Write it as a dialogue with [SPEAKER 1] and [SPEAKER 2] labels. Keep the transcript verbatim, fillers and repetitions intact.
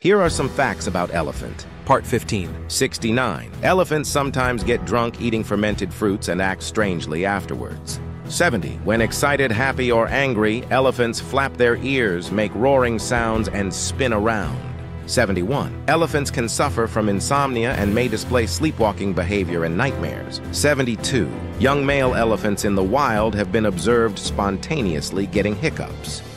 [SPEAKER 1] Here are some facts about elephant.
[SPEAKER 2] Part fifteen.
[SPEAKER 1] sixty-nine. Elephants sometimes get drunk eating fermented fruits and act strangely afterwards. seventy. When excited, happy, or angry, elephants flap their ears, make roaring sounds, and spin around. seventy-one. Elephants can suffer from insomnia and may display sleepwalking behavior and nightmares. seventy-two. Young male elephants in the wild have been observed spontaneously getting hiccups.